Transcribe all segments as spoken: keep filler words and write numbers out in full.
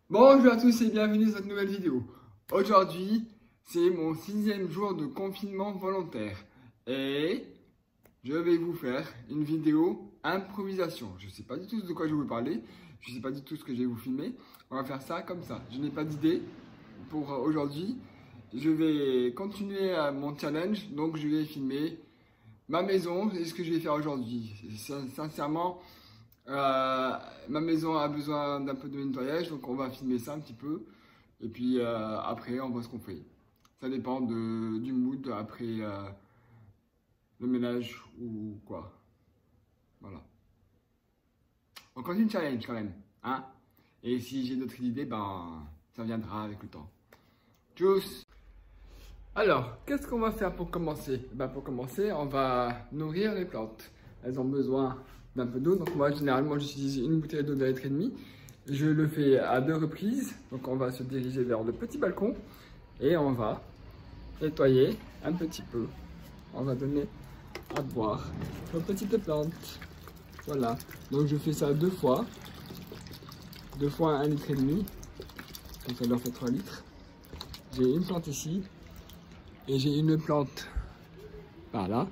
Bonjour à tous et bienvenue dans cette nouvelle vidéo. Aujourd'hui, c'est mon sixième jour de confinement volontaire et je vais vous faire une vidéo improvisation. Je ne sais pas du tout de quoi je vais vous parler, je ne sais pas du tout ce que je vais vous filmer. On va faire ça comme ça. Je n'ai pas d'idée pour aujourd'hui. Je vais continuer à mon challenge, donc je vais filmer ma maison et ce que je vais faire aujourd'hui. Sincèrement, Euh, ma maison a besoin d'un peu de nettoyage, donc on va filmer ça un petit peu. Et puis euh, après, on voit ce qu'on fait. Ça dépend de, du mood après euh, le ménage ou quoi. Voilà. On continue le challenge quand même. Hein, et si j'ai d'autres idées, ben, ça viendra avec le temps. Tchuss! Alors, qu'est-ce qu'on va faire pour commencer? Ben, pour commencer, on va nourrir les plantes. Elles ont besoin d'un peu d'eau. Donc moi, généralement, j'utilise une bouteille d'eau d'un litre et demi. Je le fais à deux reprises. Donc on va se diriger vers le petit balcon et on va nettoyer un petit peu. On va donner à boire aux petites plantes. Voilà. Donc je fais ça deux fois. Deux fois un litre et demi. Donc ça leur fait trois litres. J'ai une plante ici. Et j'ai une plante par là.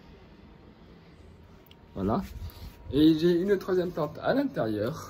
Voilà. Et j'ai une troisième plante à l'intérieur.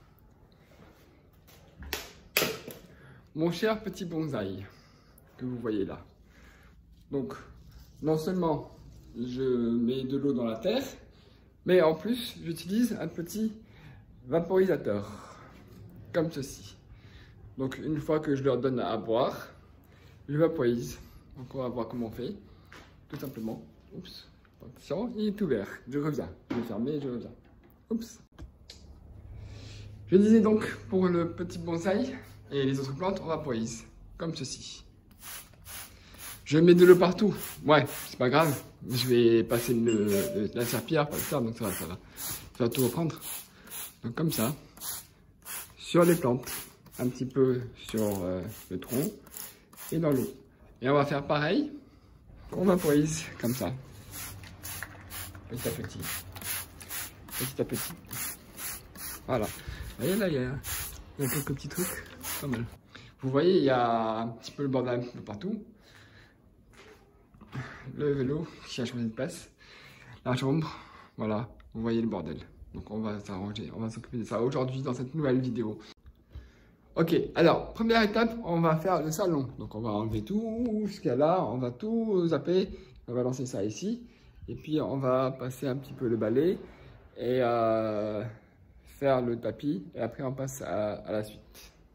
Mon cher petit bonsaï que vous voyez là. Donc, non seulement je mets de l'eau dans la terre, mais en plus j'utilise un petit vaporisateur, comme ceci. Donc une fois que je leur donne à boire, je vaporise. Donc on va voir comment on fait, tout simplement. Oups. Attention, il est ouvert. Je reviens. Je vais fermer et je reviens. Oups. Je disais donc pour le petit bonsaï et les autres plantes, on vaporise. Comme ceci. Je mets de l'eau partout. Ouais, c'est pas grave. Je vais passer le, le, la serpillière par le faire, donc ça va, ça va. Ça va tout reprendre. Donc comme ça. Sur les plantes. Un petit peu sur euh, le tronc et dans l'eau. Et on va faire pareil. On vaporise comme ça. Petit à petit. Petit à petit. Voilà. Vous voyez là, il y, a, il y a quelques petits trucs. Pas mal. Vous voyez, il y a un petit peu le bordel un peu partout. Le vélo qui a changé de place. La chambre. Voilà. Vous voyez le bordel. Donc on va s'arranger. On va s'occuper de ça aujourd'hui dans cette nouvelle vidéo. Ok. Alors, première étape, on va faire le salon. Donc on va enlever tout ce qu'il y a là. On va tout zapper. On va lancer ça ici. Et puis on va passer un petit peu le balai et euh, faire le tapis. Et après on passe à, à la suite.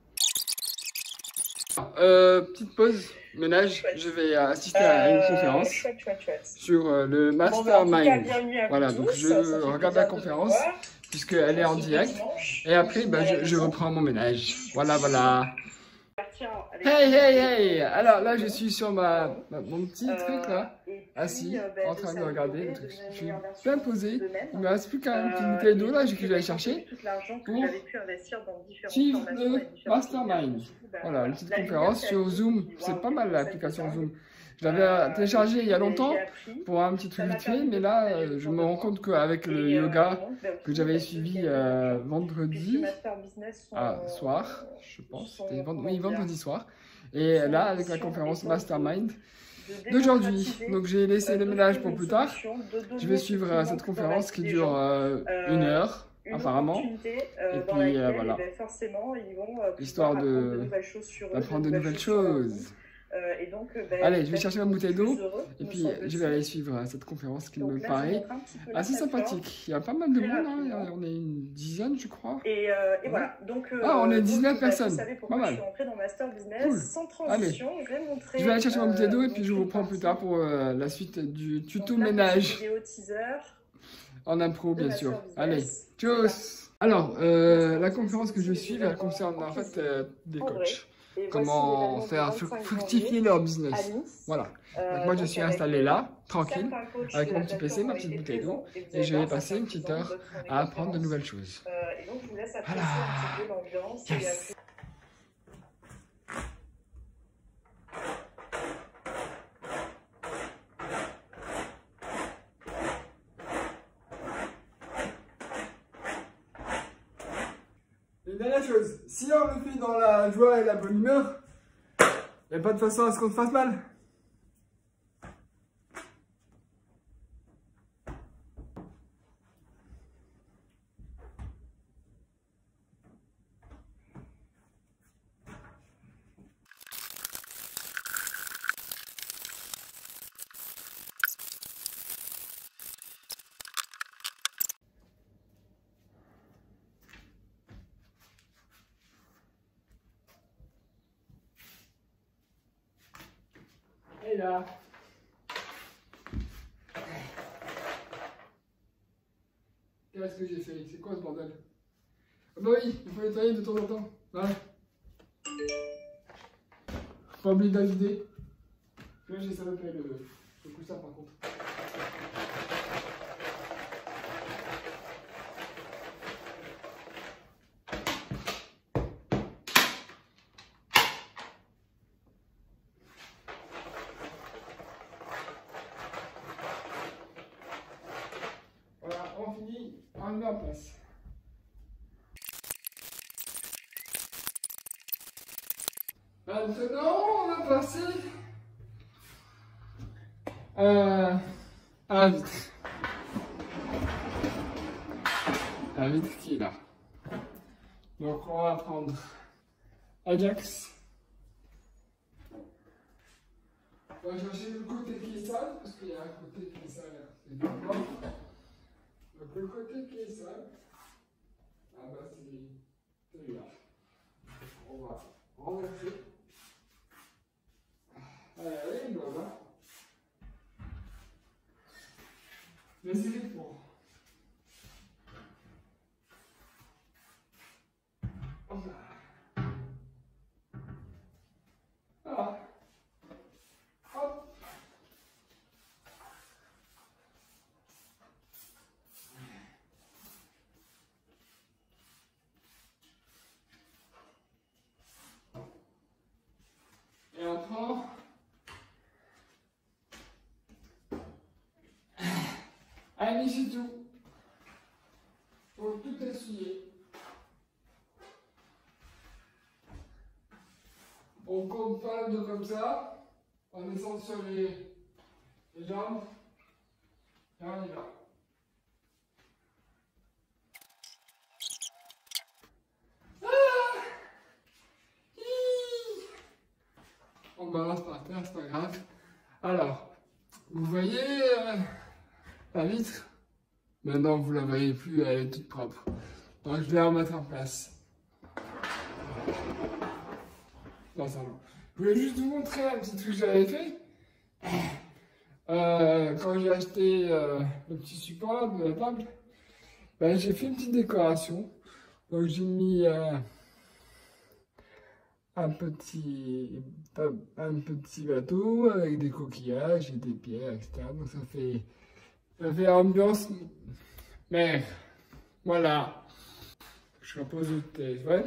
Euh, petite pause ménage. Je vais assister euh, à une conférence chouette, chouette, chouette. sur euh, le Mastermind. Bon, voilà, donc je ça, regarde la conférence puisqu'elle est en direct. Et après bah, je, je reprends mon ménage. Voilà, voilà. Hey, hey, hey! Alors là, je suis sur ma, ma mon petit euh, truc là, assis, euh, ben, en train de regarder le truc. Je suis bien posé. Il me reste plus qu'une petite euh, bouteille d'eau là, j'ai que j'allais chercher pour suivre le Mastermind. Voilà, une petite conférence sur Zoom. C'est pas mal l'application Zoom. Je l'avais téléchargé il y a longtemps pour un petit truc vite fait, mais là, euh, je me rends compte qu'avec le yoga que j'avais suivi euh, vendredi ah, soir, je pense, c'était vend oui, vendredi soir, et là, avec la conférence Mastermind d'aujourd'hui. Donc, j'ai laissé le ménage pour plus tard. Je vais suivre euh, cette conférence qui dure euh, une heure, apparemment. Et puis, euh, voilà, histoire d'apprendre de, de nouvelles choses. Euh, et donc, ben, allez, je vais chercher ma bouteille d'eau et puis je vais aller suivre euh, cette conférence qui donc me là, paraît assez sympathique. Il y a pas mal de monde, hein. On est une dizaine, je crois. Et, euh, et ouais. Voilà. Donc, euh, ah, on est dix-neuf donc, personnes. Pas mal. Je dans Master Business, cool. Sans transition, allez, je vais, montrer, je vais aller chercher ma bouteille d'eau et puis je vous prends plus tard pour euh, la suite du tuto là, ménage. En impro, bien sûr. Allez, tchuss. Alors, euh, la conférence que je suis, elle concerne en fait euh, des coachs. Et comment faire fructifier leur business. Voilà. Euh, donc moi je suis installé là, tranquille, avec mon petit P C, ma petite bouteille d'eau, et je vais passer une petite heure à apprendre de nouvelles choses. Euh, et donc je vous laisse apprécier un petit peu l'ambiance. Yes. Et dernière chose, si on le fait dans la joie et la bonne humeur, il n'y a pas de façon à ce qu'on se fasse mal. Et là. Qu'est-ce que j'ai fait? C'est quoi ce bordel? Ah bah oui, il faut nettoyer de temps en temps. Voilà. Pas oublier d'avider. Là j'ai salopé le, le coussin par contre. Voilà, on finit, on le met en place. Maintenant, on va passer euh, à la vitre. La vitre qui est là. Donc on va prendre Ajax. On va chercher le côté qui est sale, parce qu'il y a un côté qui est sale et du blanc. Donc le côté qui est sale, ah bah c'est celui-là. On va renverser. Allez, allez, voilà. Mais c'est fait pour. Voilà. Hop. Et on prend allez, c'est tout. Faut tout essuyer. On compte pas de comme ça. On descend sur les, les jambes. Et on y va. Ah, on balance par terre, c'est pas grave. Alors, vous voyez euh, la vitre? Maintenant, vous la voyez plus, elle est toute propre. Donc, je vais la remettre en place. Dans le salon. Je voulais juste vous montrer un petit truc que j'avais fait. Euh, quand j'ai acheté euh, le petit support de la table, ben, j'ai fait une petite décoration. Donc, j'ai mis euh, un, petit, un petit bateau avec des coquillages et des pierres, et cetera. Donc, ça fait, ça fait ambiance mer. Voilà. Je repose le téléphone.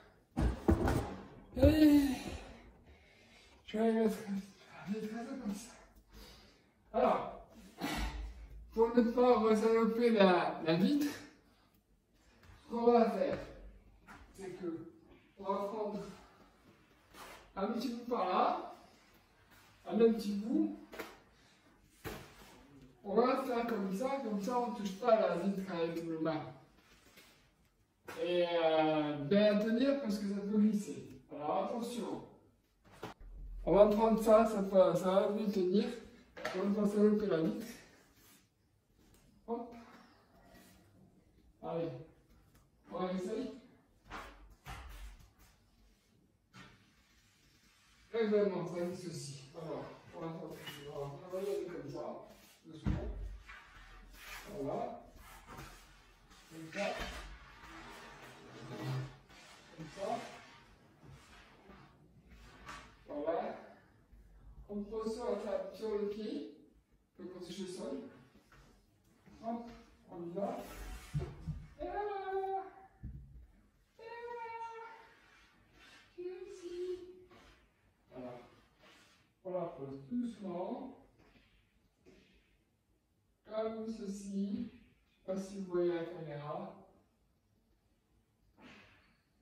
Et je vais mettre les traces comme ça. Alors, pour ne pas resaloper la, la vitre, ce qu'on va faire, c'est que on va prendre un petit bout par là, un autre petit bout. On va faire comme ça, comme ça on ne touche pas la vitre avec nos mains. Et euh, bien tenir parce que ça peut glisser. Alors attention. On va prendre ça, ça, peut, ça va mieux tenir. On va saloper la vitre. Hop. Allez. On va essayer. Évidemment, ça glisse aussi. Alors, on va travailler comme ça. Doucement. Voilà. Comme ça. Comme ça. Voilà. On pose sur la table, sur le pied. On peut protéger le sol. Hop, on y va. Et voilà. Et voilà. Ici. Voilà. On la pose doucement. Comme ceci. Je ne sais pas si vous voyez la caméra.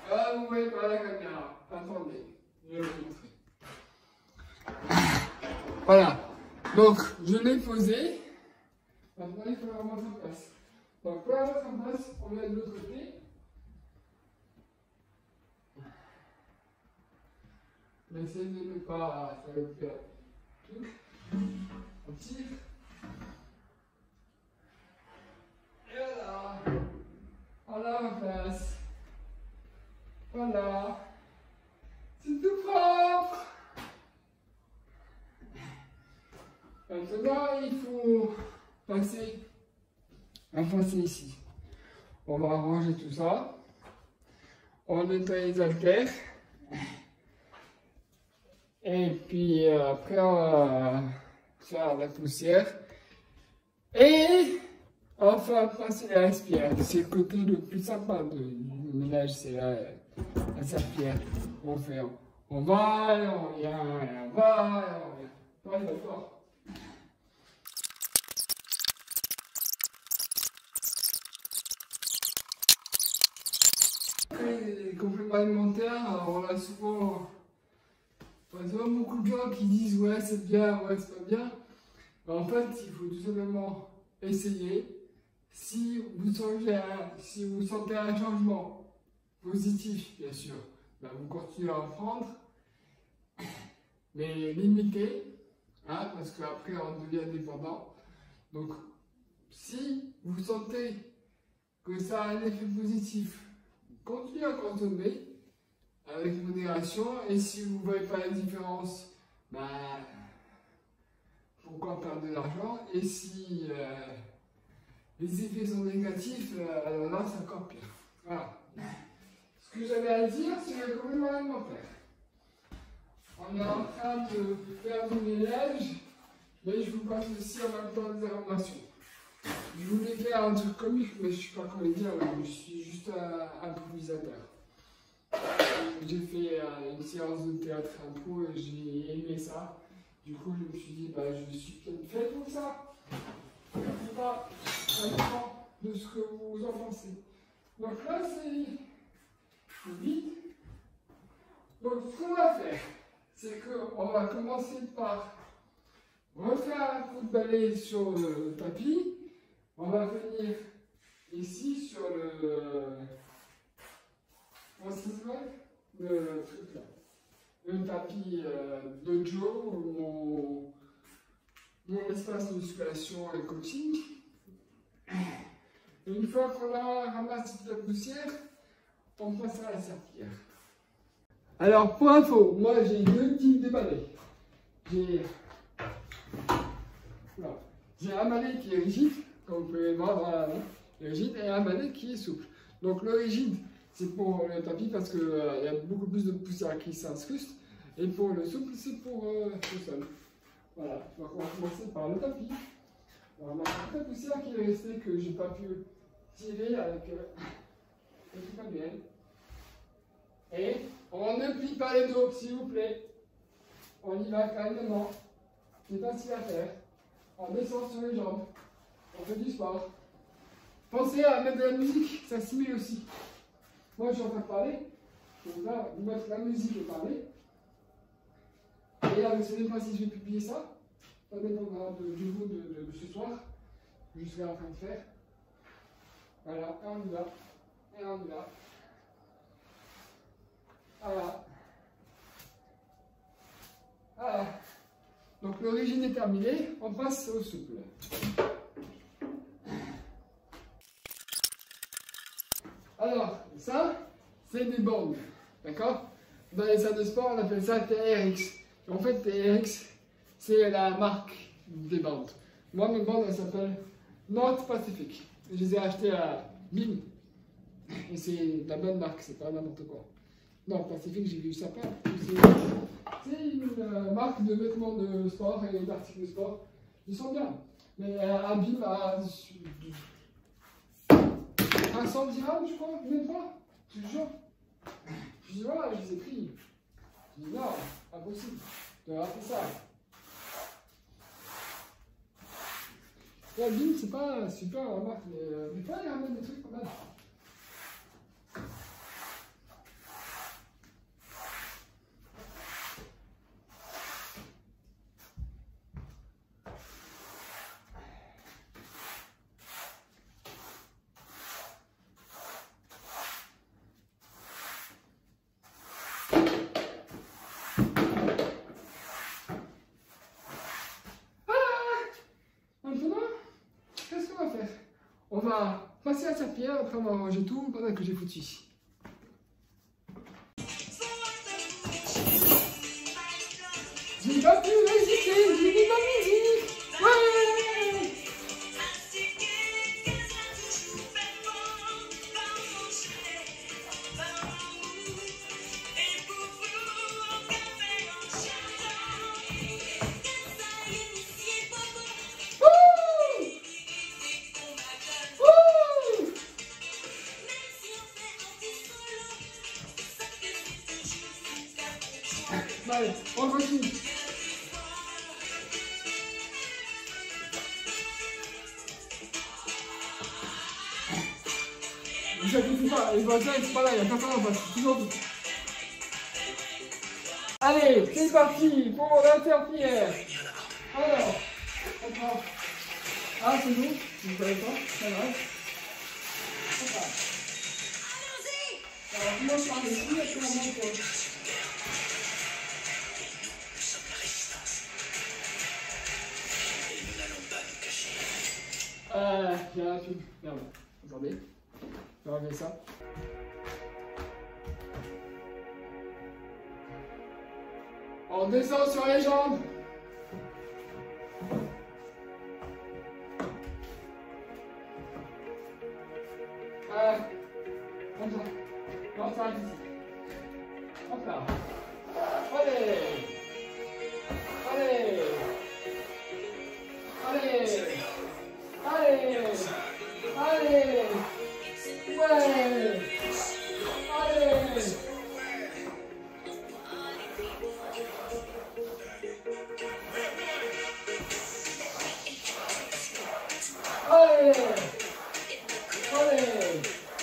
Ah, vous voyez pas la caméra. Attendez, je vais vous montrer. Voilà. Donc, je l'ai posé. Maintenant, il faut la remettre en place. Donc, pour la remettre en place, on met de l'autre côté. Mais essayez de ne pas faire le truc. On tire. Et voilà. Voilà en place. Voilà. C'est tout propre. Maintenant, il faut passer, à passer ici. On va ranger tout ça. On nettoie les haltères. Et puis euh, après, on va faire la poussière. Et enfin, passer la serpillière. C'est le côté le plus sympa du ménage, c'est la, la serpillière. On fait, on va, et on vient, et on va, et on vient. Ouais, d'accord. Les compléments alimentaires, on a souvent, on a souvent beaucoup de gens qui disent ouais c'est bien, ouais c'est pas bien. Mais en fait, il faut tout simplement essayer. Si vous sentez un, si vous sentez un changement positif, bien sûr, ben vous continuez à en prendre, mais limitez, hein, parce qu'après on devient dépendant. Donc, si vous sentez que ça a un effet positif, continuez à consommer avec modération, et si vous ne voyez pas la différence, ben, pourquoi perdre de l'argent? Et si euh, les effets sont négatifs, euh, alors là c'est encore pire. Voilà. Ce que j'avais à dire, c'est le complément alimentaire. On est en train de faire du ménage, mais je vous passe aussi en même temps des informations. Je voulais faire un truc comique, mais je ne suis pas comédien, je suis juste un improvisateur. J'ai fait euh, une séance de théâtre impro et j'ai aimé ça. Du coup, je me suis dit, bah, je suis peut-être fait pour ça. Je ne sais pas, ça dépend de ce que vous en pensez. Donc là, c'est vide. Donc, ce qu'on va faire, c'est qu'on va commencer par refaire un coup de balai sur le tapis. On va venir ici sur le. Comment ça s'appelle? Le truc là. Le tapis euh, dojo, mon, mon espace de musculation et coaching. Et une fois qu'on a ramassé toute la poussière, on passe à la serpillière. Alors, pour info, moi j'ai deux types de balais. J'ai voilà. J'ai un balai qui est rigide, comme vous pouvez le voir dans la main, rigide, et un balai qui est souple. Donc le rigide, c'est pour le tapis parce qu'il euh, y a beaucoup plus de poussière qui s'incruste. Et pour le souple, c'est pour euh, le sol. Voilà, donc on va commencer par le tapis. On va mettre toute la poussière qui est restée que j'ai pas pu tirer avec euh, le truc manuel. Et on ne plie pas les dos, s'il vous plaît. On y va calmement. C'est facile à faire. On descend sur les jambes. On fait du sport. Pensez à mettre de la musique, ça stimule aussi. Moi, je suis en train de parler. Donc là, vous mettre la musique et parler. Et là, je ne sais même pas si je vais publier ça. Ça dépendra de, du coup de, de, de ce soir. Je serai en train de faire. Voilà, et on y va. Et on y va. Voilà. Voilà. Donc l'origine est terminée, on passe au souple. Alors, ça, c'est des bandes. D'accord? Dans les salles de sport, on appelle ça T R X. En fait, T R X, c'est la marque des bandes. Moi, mes bandes, elles s'appellent North Pacific. Je les ai achetées à Bim. Et c'est la bonne marque, c'est pas n'importe quoi. North Pacific, j'ai vu ça pas. C'est une euh, marque de vêtements de sport et d'articles de sport. Ils sont bien. Mais euh, un Bim à cent dirhams, je crois, même pas. Je te jure. Je dis voilà, je les ai pris. Je dis non, impossible. Tu as raté ça. La Bim, c'est pas super la marque, mais euh, des fois, il ramène des trucs quand même. On va passer à servir après on va ranger tout pendant que j'ai foutu ici. J'ai pas pu résister, j'ai mis ma musique. Ouais! Allez, on continue. Ne vous inquiétez pas, les voisins ils sont pas là, il n'y a personne en face, toujours tout. Allez, c'est parti pour l'interpierre. Alors, on prend. Ah, c'est bon, vous ne savez pas, ça va. Alors, on commence par ici, et puis on monte. Euh, il y a un film. Merde. Attendez. Je vais enlever ça. On descend sur les jambes. Euh, comme ça. Non, ça reste ici. Hop là. Allez. Allez. Allez. Allez. Allez. Ouais. Allez. Allez. Allez.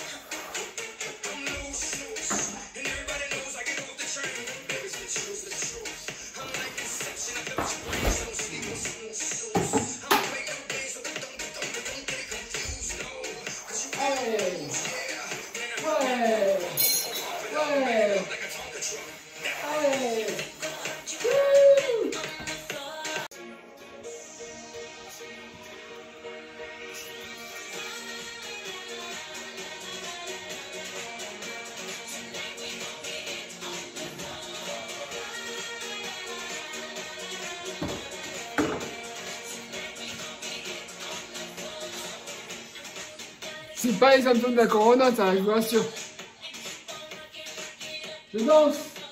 C'est pas les symptômes de la corona, ça, je vous rassure. Je danse.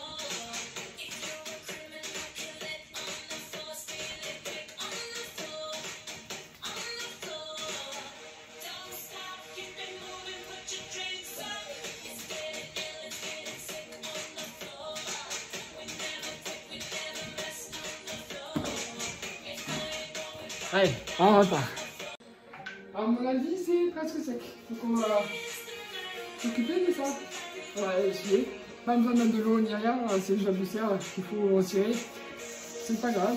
Allez, on repart. À mon avis, c'est presque sec. Donc on va s'occuper de ça. On va essuyer. Pas besoin de mettre de l'eau ni rien, c'est juste la poussière qu'il faut retirer. C'est pas grave.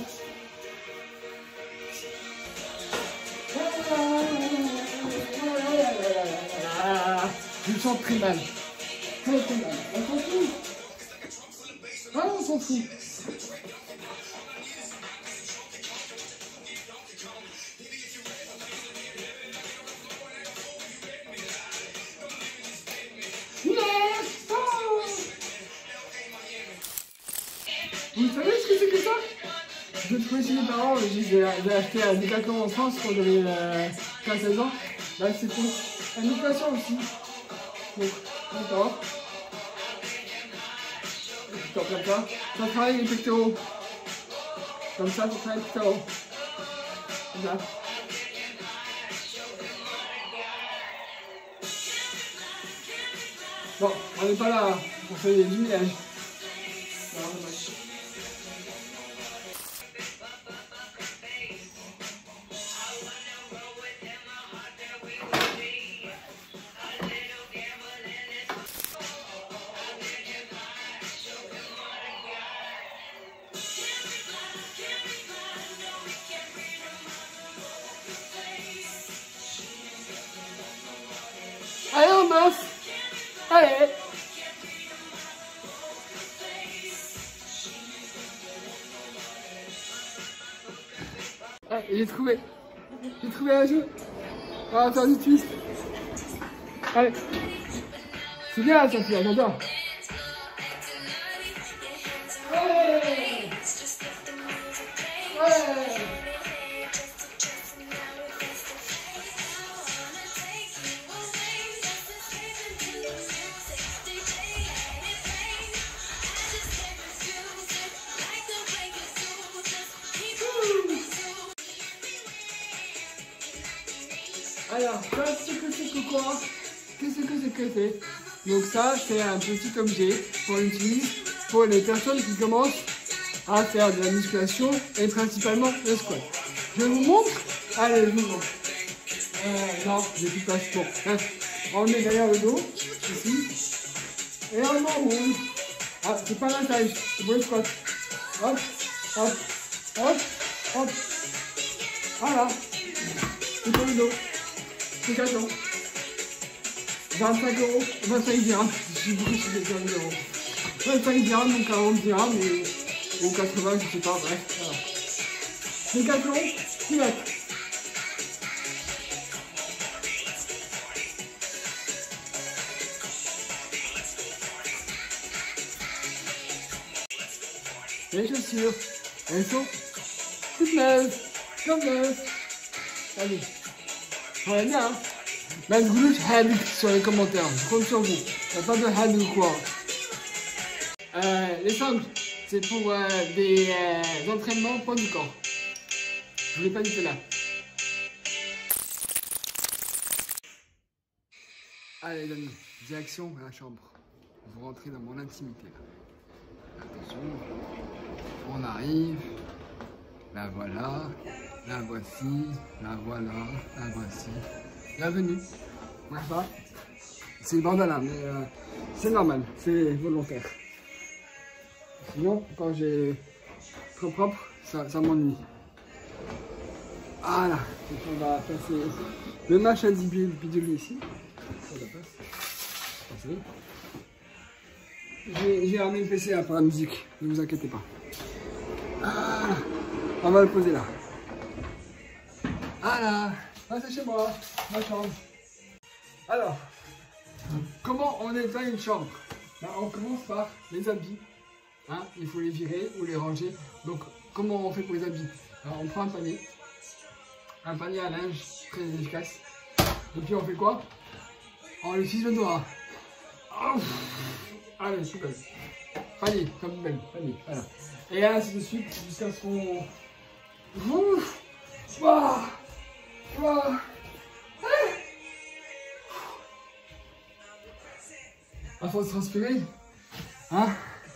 Je me sens très mal. Très très mal. On s'en fout. Ah, on s'en fout. Vous savez ce que c'est que ça? Je trouvais chez mes parents, j'ai acheté un Decathlon en France quand j'avais euh, quinze seize ans. Là c'est pour l'animation aussi. Donc, d'accord. Et puis comme ça, ça travaille les pectoraux. Comme ça, ça travaille les pectoraux. Comme ça. Bon, on n'est pas là pour faire du ménage. Allez, on danse. Allez. Ah, j'ai trouvé. J'ai trouvé un jeu. On va faire du twist. Allez. C'est bien, ça, j'adore. Ouais. Ouais. Alors, qu'est-ce que c'est que quoi? Qu'est-ce que c'est que c'est? Donc ça, c'est un petit objet qu'on utilise pour les personnes qui commencent à faire de la musculation et principalement le squat. Je vous montre. Allez, je vous montre. Euh, non, j'ai plus de place pour. Hein. On le met derrière le dos, ici. Et on l'enroule. Ah, c'est pas la taille, c'est pour le squat. Hop, hop, hop, hop. Voilà. C'est pour le dos. C'est quatre euros. vingt-cinq euros, vingt-cinq dirhams. Je suis beaucoup sur les vingt euros. vingt-cinq dirhams, donc quarante dirhams, et ou quatre-vingts, je sais pas, bref. Voilà. C'est quatre euros, c'est net. Les chaussures, elles sont toutes neuves, comme neuves. Allez, on va bien, hein. ما تقولوش هادك sur les commentaires, je compte sur vous. Il n'y a pas de had ou quoi. Euh, les sangles, c'est pour euh, des euh, entraînements poids du corps. Je voulais pas dire là. Allez les amis, direction la chambre. Vous rentrez dans mon intimité là. Attention, on arrive. La voilà, la voici, la voilà, la voici. Bienvenue. Marhaba. C'est bandana, mais euh, c'est normal, c'est volontaire. Sinon, quand j'ai trop propre, ça, ça m'ennuie. Voilà. Donc on va passer le machin du bidule ici. J'ai ramené le P C là pour la musique, ne vous inquiétez pas. Ah, on va le poser là. Voilà. Ah, c'est chez moi, ma chambre. Alors, comment on nettoie une chambre? Ben, on commence par les habits. Hein, il faut les virer ou les ranger. Donc, comment on fait pour les habits? Alors, on prend un panier. Un panier à linge, très efficace. Et puis, on fait quoi? On le ciseau-noir. Oh, allez, c'est belle. Panier, comme belle, panier, voilà. Et ainsi de suite, jusqu'à ce qu'on... Ouf, wow. Wow. À force de transpirer, hein?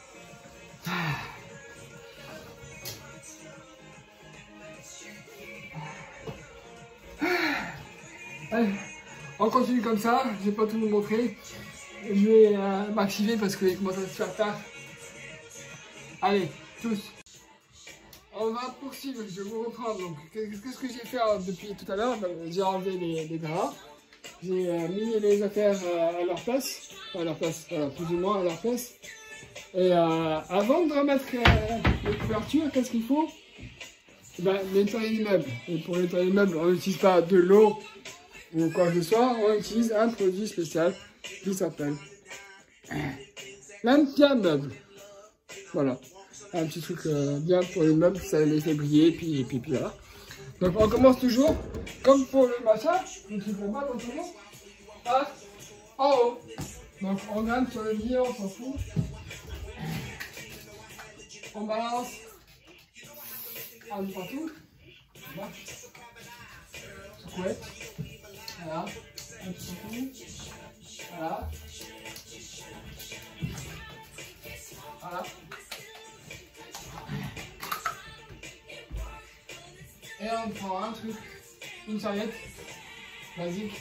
Allez, on continue comme ça, je vais pas tout vous montrer. Je vais euh, m'activer parce qu'il commence à se faire tard. Allez, tous. On va poursuivre, je vais vous reprendre. Donc, qu'est-ce que j'ai fait depuis tout à l'heure? J'ai enlevé les, les draps, j'ai euh, mis les affaires euh, à leur place, à leur place, voilà, plus ou moins à leur place. Et euh, avant de remettre euh, les couvertures, qu'est-ce qu'il faut? Ben, nettoyer les meubles. Et pour nettoyer les meubles, on n'utilise pas de l'eau ou quoi que ce soit, on utilise un produit spécial qui s'appelle l'Ampia Meuble. Voilà. Un petit truc euh, bien pour les meubles, ça les fait briller, et puis, et puis, puis voilà. Donc on commence toujours, comme pour le machin, le truc en bas, on commence par en haut. Donc on grimpe sur le lit, on s'en fout. On balance un peu partout. Voilà. Secouette. Voilà. Un petit peu. Voilà. Voilà. Et on prend un truc, une serviette, basique.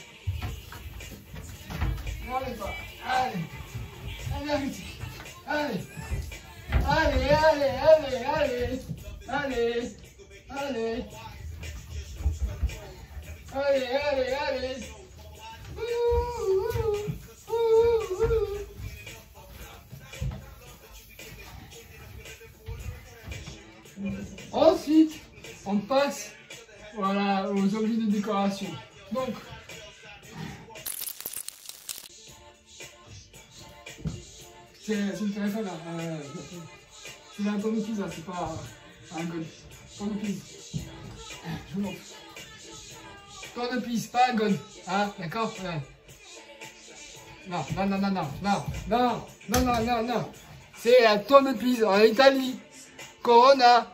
Allez, quoi. Allez, énergétique. Allez, allez, allez, allez, allez, allez, allez, allez, allez, allez. Ouh, ouh, ouh, ouh. Ensuite, on passe voilà, aux objets de décoration. Donc, C'est une téléphone, euh, c'est un tournevis, là, c'est pas un golf. Tournevis. Je vous montre. Tournevis, pas un golf. Ah, d'accord? Ouais. Non, non, non, non, non, non, non, non, non, non, non. C'est un tournevis en Italie. Corona.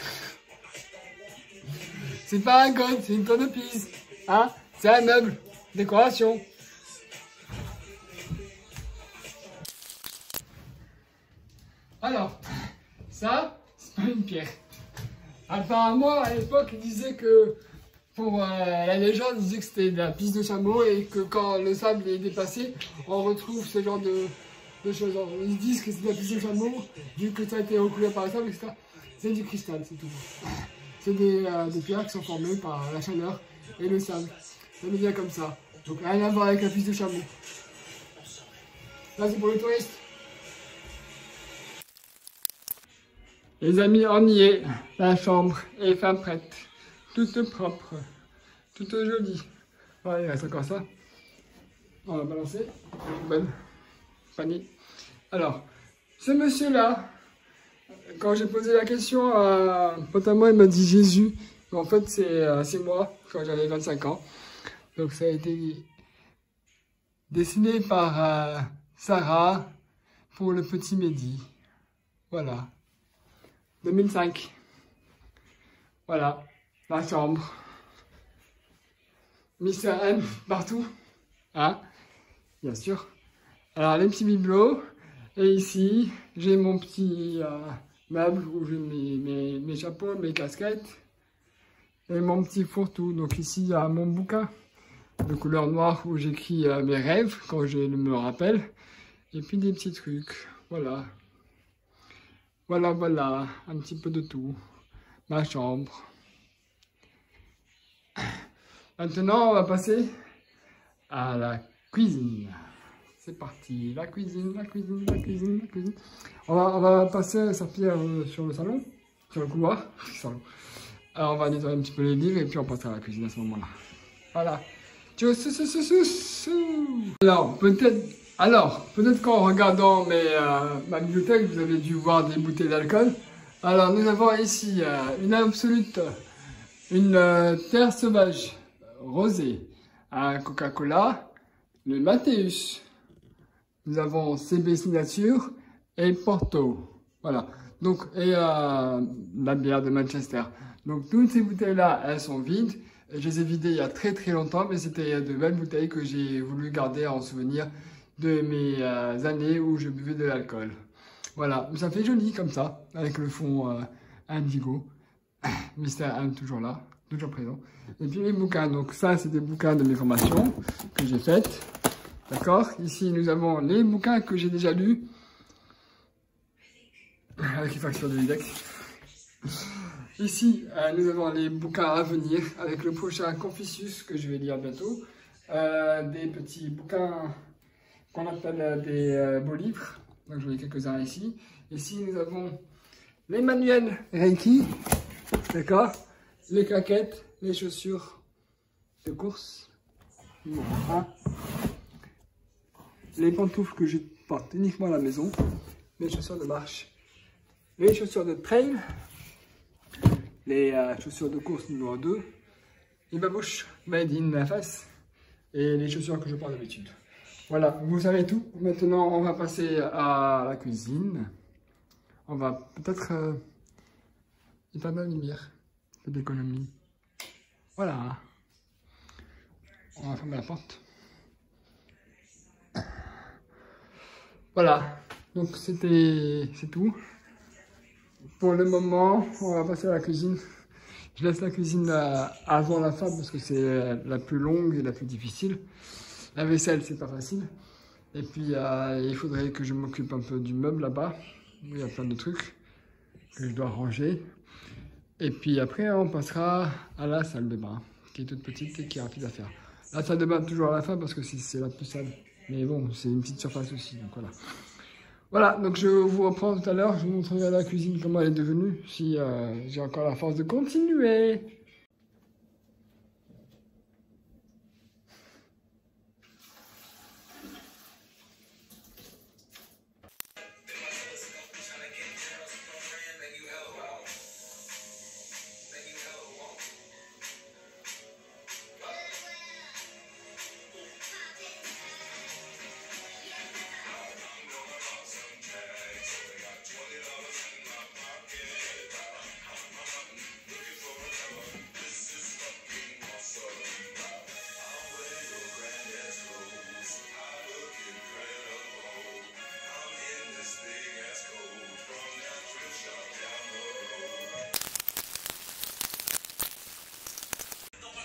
C'est pas un golf, c'est une tournevis. Hein? C'est un meuble. Décoration. Alors, ça, c'est pas une pierre. Apparemment, à l'époque, ils disaient que, pour euh, la légende, ils disaient que c'était de la pisse de chameau et que quand le sable est dépassé, on retrouve ce genre de, de choses. Ils disent que c'est de la pisse de chameau, vu que ça a été recouvert par le sable, et cetera. C'est du cristal, c'est tout. C'est des, euh, des pierres qui sont formées par la chaleur et le sable. Ça devient comme ça. Donc rien à voir avec la pisse de chameau. Là, c'est pour les touristes. Les amis, on y est. La chambre est fin prête. Toute propre. Toute jolie. Voilà, il reste encore ça. On va balancer. Bonne panier. Alors, ce monsieur-là, quand j'ai posé la question à un pote à moi, il m'a dit Jésus. En fait, c'est euh, moi, quand j'avais vingt-cinq ans. Donc, ça a été dessiné par euh, Sarah pour le petit Mehdi. Voilà. deux mille cinq. Voilà, la chambre. Mister M partout. Hein? Bien sûr. Alors, les petits bibelots. Et ici, j'ai mon petit euh, meuble où j'ai mes, mes, mes chapeaux, mes casquettes. Et mon petit fourre-tout. Donc ici, il y a mon bouquin de couleur noire où j'écris euh, mes rêves quand je me rappelle. Et puis des petits trucs. Voilà. Voilà, voilà, un petit peu de tout. Ma chambre. Maintenant, on va passer à la cuisine. C'est parti, la cuisine, la cuisine, la cuisine, la cuisine. On va, on va passer sa pierre sur le salon, sur le couloir. Alors, on va nettoyer un petit peu les livres et puis on passera à la cuisine à ce moment-là. Voilà. Alors, peut-être... Alors, peut-être qu'en regardant mes, euh, ma bibliothèque, vous avez dû voir des bouteilles d'alcool. Alors, nous avons ici euh, une Absolute, une euh, Terre Sauvage rosée, un Coca-Cola, le Mathéus. Nous avons C B Signature et Porto. Voilà. Donc, et euh, la bière de Manchester. Donc, toutes ces bouteilles-là, elles sont vides. Je les ai vidées il y a très très longtemps, mais c'était de belles bouteilles que j'ai voulu garder en souvenir de mes euh, années où je buvais de l'alcool. Voilà, ça fait joli comme ça, avec le fond euh, indigo. Mister M toujours là, toujours présent. Et puis les bouquins, donc ça c'est des bouquins de mes formations que j'ai faites. D'accord? Ici nous avons les bouquins que j'ai déjà lus. Avec les factures de l'I D E C. Ici euh, nous avons les bouquins à venir, avec le prochain Confucius que je vais lire bientôt. Euh, des petits bouquins qu'on appelle des euh, beaux livres. Donc j'en ai quelques-uns ici. Ici nous avons les manuels Reiki, d'accord, les claquettes, les chaussures de course, hein, les pantoufles que je porte uniquement à la maison, les chaussures de marche, les chaussures de trail, les euh, chaussures de course numéro deux, les babouches made in la face et les chaussures que je porte d'habitude. Voilà, vous savez tout. Maintenant, on va passer à la cuisine. On va peut-être euh, éteindre la lumière. C'est d'économie. Voilà. On va fermer la porte. Voilà. Donc, c'était... c'est tout. Pour le moment, on va passer à la cuisine. Je laisse la cuisine euh, avant la fin parce que c'est la plus longue et la plus difficile. La vaisselle, c'est pas facile. Et puis, euh, il faudrait que je m'occupe un peu du meuble là-bas. Il y a plein de trucs que je dois ranger. Et puis après, on passera à la salle de bain, qui est toute petite et qui est rapide à faire. La salle de bain, toujours à la fin, parce que c'est la plus sale. Mais bon, c'est une petite surface aussi, donc voilà. Voilà, donc je vous reprends tout à l'heure. Je vous montrerai la cuisine, comment elle est devenue, si euh, j'ai encore la force de continuer.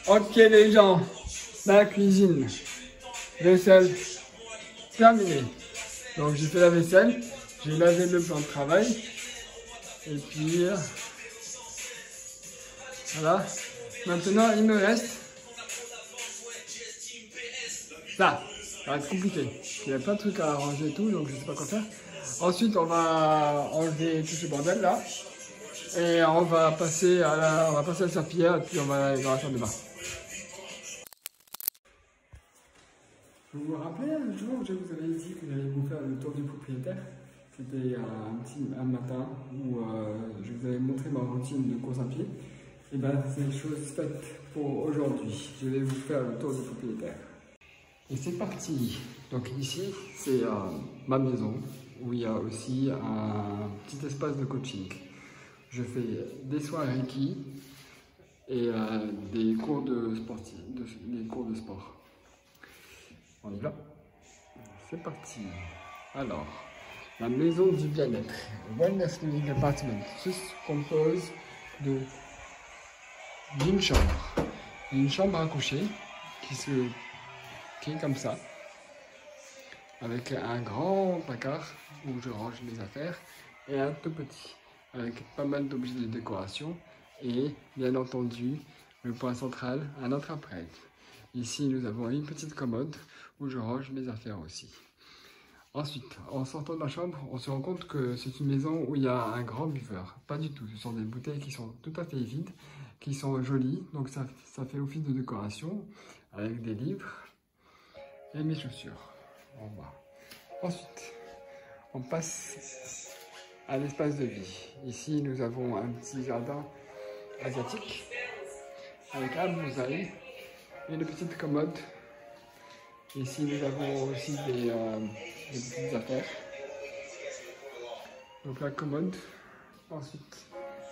Ok les gens, la cuisine, vaisselle, terminé. Donc j'ai fait la vaisselle, j'ai lavé le plan de travail. Et puis, voilà. Maintenant, il me reste ça. Ça va être compliqué. Il y a plein de trucs à arranger et tout, donc je sais pas quoi faire. Ensuite, on va enlever tout ce bordel là. Et on va passer à la, on va passer à la serpillière et puis on va aller dans la salle de bain. Vous vous rappelez un jour où je vous avais dit que j'allais vous faire le tour du propriétaire? C'était un petit un matin où euh, je vous avais montré ma routine de course à pied. Et bien c'est une chose faite pour aujourd'hui. Je vais vous faire le tour du propriétaire. Et c'est parti. Donc ici c'est euh, ma maison où il y a aussi un petit espace de coaching. Je fais des soins Reiki et euh, des cours de, sportif, de, des cours de sport. On y va. C'est parti. Alors, la maison du bien-être, Wellness Living Apartment, se compose de d'une chambre, une chambre à coucher qui se qui est comme ça, avec un grand placard où je range mes affaires et un tout petit avec pas mal d'objets de décoration et bien entendu le point central, un autre après. Ici nous avons une petite commode où je range mes affaires aussi. Ensuite, en sortant de la chambre, on se rend compte que c'est une maison où il y a un grand buveur. Pas du tout, ce sont des bouteilles qui sont tout à fait vides, qui sont jolies, donc ça, ça fait office de décoration, avec des livres et mes chaussures en bas. Ensuite, on passe à l'espace de vie. Ici, nous avons un petit jardin asiatique, avec un mosaïque et une petite commode. Ici, nous avons aussi des, euh, des petites affaires. Donc la commode. Ensuite,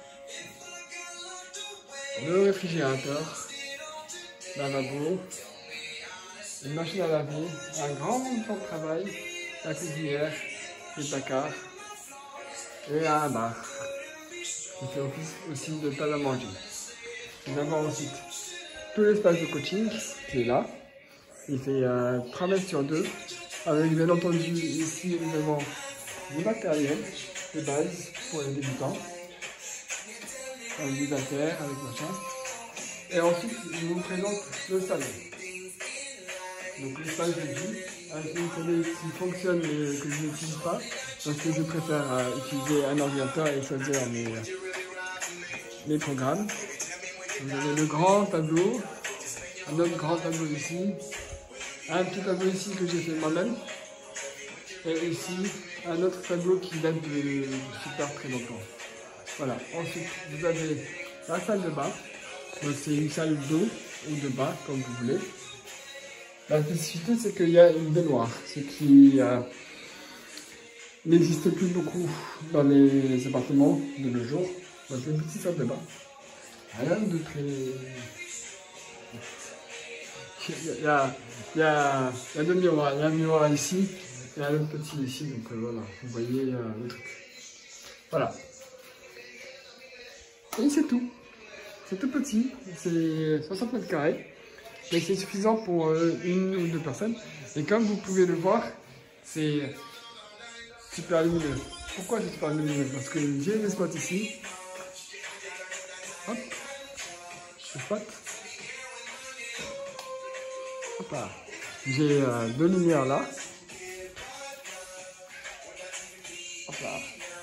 le réfrigérateur, lavabo, une machine à laver, un grand plan de travail, la cuisinière, les placards et un bar qui fait office aussi de table à manger. Nous avons ensuite tout l'espace de coaching qui est là. Il fait euh, trois mètres sur deux, avec bien entendu ici nous avons du matériel de base pour les débutants, avec des affaires, avec machin. Et ensuite je vous présente le salon. Donc l'espace de vie, avec une télé qui fonctionne mais que je n'utilise pas, parce que je préfère euh, utiliser un ordinateur et choisir mes, mes programmes. Vous avez le grand tableau, un autre grand tableau ici, un petit tableau ici que j'ai fait moi-même, et ici un autre tableau qui date de super très longtemps. Voilà, ensuite vous avez la salle de bain, donc c'est une salle d'eau ou de bain comme vous voulez. La spécificité c'est qu'il y a une baignoire, ce qui euh, n'existe plus beaucoup dans les appartements de nos jours. Donc une petite salle de bain, rien de très... Il y a, il y a, il y a deux miroirs, il y a un miroir ici et un autre petit ici, donc euh, voilà, vous voyez euh, le truc. Voilà. Et c'est tout. C'est tout petit, c'est soixante mètres carrés, mais c'est suffisant pour euh, une ou deux personnes. Et comme vous pouvez le voir, c'est super lumineux. Pourquoi c'est super lumineux? Parce que j'ai des spots ici. Hop, ce spot. Hop là. J'ai euh, deux lumières là. Hop là.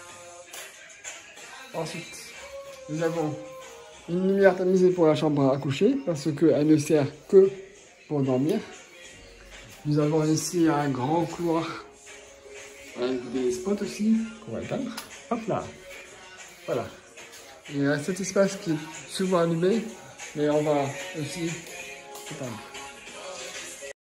Ensuite, nous avons une lumière tamisée pour la chambre à coucher parce qu'elle ne sert que pour dormir. Nous avons ici un grand couloir avec des spots aussi qu'on va éteindre. Hop là. Voilà. Il y a cet espace qui est souvent allumé, mais on va aussi éteindre.